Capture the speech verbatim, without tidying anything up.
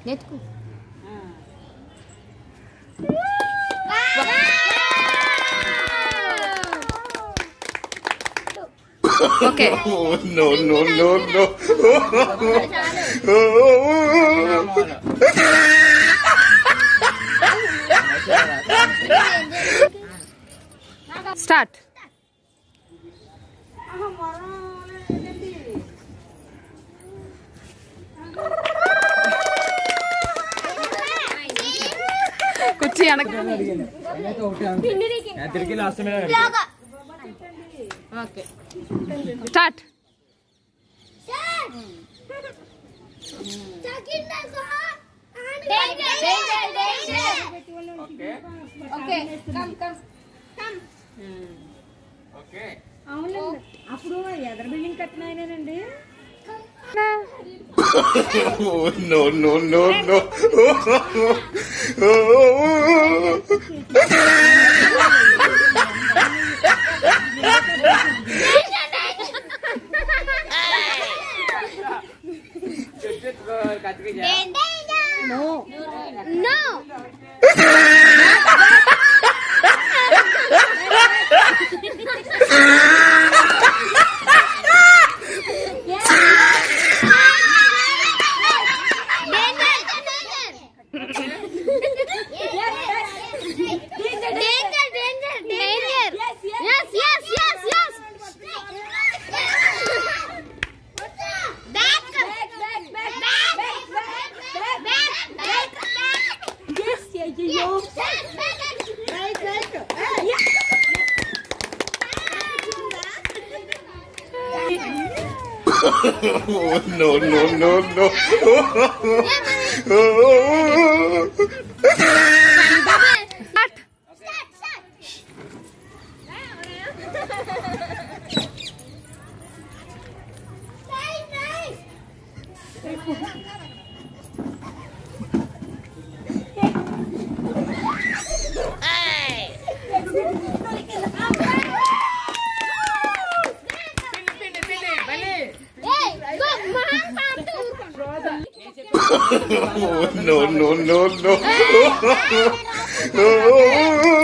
నెత్తుకు. Okay. No no no no. Start. కుర్చీ వెనక. Okay start. అప్పుడు ఎదర బిల్డింగ్ కట్టినాయనండి. No no no no. No. No. No no no no. No no no no.